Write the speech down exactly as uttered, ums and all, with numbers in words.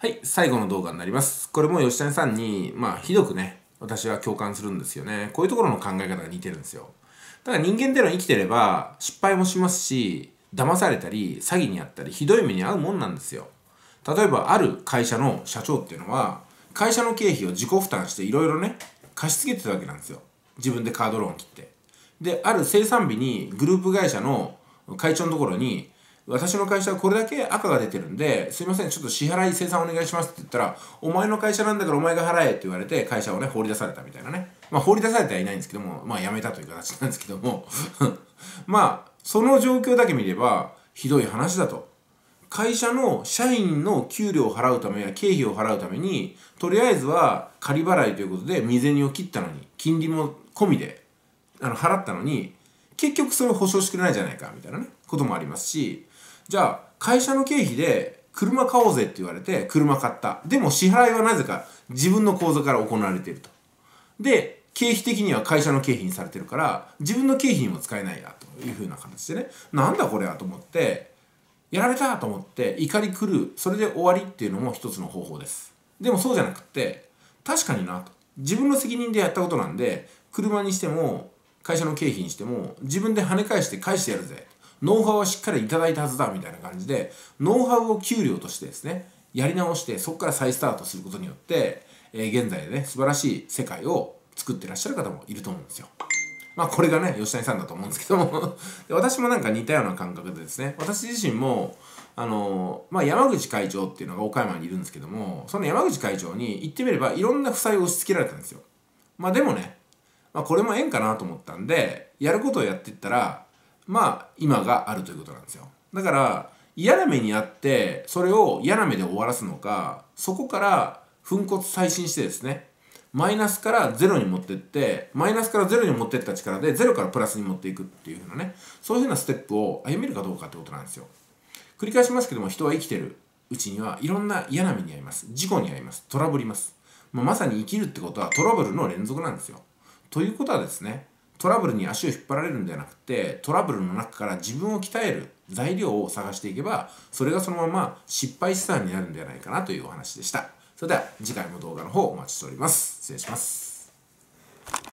はい、最後の動画になります。これも吉谷さんに、まあ、ひどくね、私は共感するんですよね。こういうところの考え方が似てるんですよ。だから人間っていうのは生きてれば、失敗もしますし、騙されたり、詐欺にあったり、ひどい目に遭うもんなんですよ。例えば、ある会社の社長っていうのは、会社の経費を自己負担していろいろね、貸し付けてたわけなんですよ。自分でカードローン切って。で、ある生産日にグループ会社の会長のところに、私の会社はこれだけ赤が出てるんで、すいません、ちょっと支払い精算お願いしますって言ったら、お前の会社なんだからお前が払えって言われて、会社をね、放り出されたみたいなね。まあ、放り出されてはいないんですけども、まあ、辞めたという形なんですけども、まあ、その状況だけ見れば、ひどい話だと。会社の社員の給料を払うためや経費を払うために、とりあえずは仮払いということで未銭を切ったのに、金利も込みであの払ったのに、結局それを保証してくれないじゃないかみたいなねこともありますし、じゃあ会社の経費で車買おうぜって言われて車買った。でも支払いはなぜか自分の口座から行われていると。で経費的には会社の経費にされてるから自分の経費にも使えないやというふうな形でね、なんだこれはと思ってやられたと思って怒り狂う、それで終わりっていうのも一つの方法です。でもそうじゃなくって、確かになと、自分の責任でやったことなんで、車にしても会社の経費にしても自分で跳ね返して返してやるぜ、ノウハウはしっかりいただいたはずだみたいな感じで、ノウハウを給料としてですねやり直して、そこから再スタートすることによって、えー、現在でね素晴らしい世界を作ってらっしゃる方もいると思うんですよ。まあこれがね吉谷さんだと思うんですけどもで私もなんか似たような感覚でですね、私自身もあのまあ山口会長っていうのが岡山にいるんですけども、その山口会長に言ってみればいろんな負債を押し付けられたんですよ。まあでもね、まあ、これも縁かなと思ったんで、やることをやっていったらまあ今があるということなんですよ。だから嫌な目にあってそれを嫌な目で終わらすのか、そこから粉骨砕身してですね、マイナスからゼロに持ってって、マイナスからゼロに持ってった力でゼロからプラスに持っていくっていうふうなね、そういうふうなステップを歩めるかどうかってことなんですよ。繰り返しますけども、人は生きてるうちにはいろんな嫌な目に遭います。事故に遭います。トラブります。まあ、まさに生きるってことはトラブルの連続なんですよ。ということはですね、トラブルに足を引っ張られるんではなくて、トラブルの中から自分を鍛える材料を探していけば、それがそのまま失敗資産になるんではないかなというお話でした。それでは次回の動画の方お待ちしております。失礼します。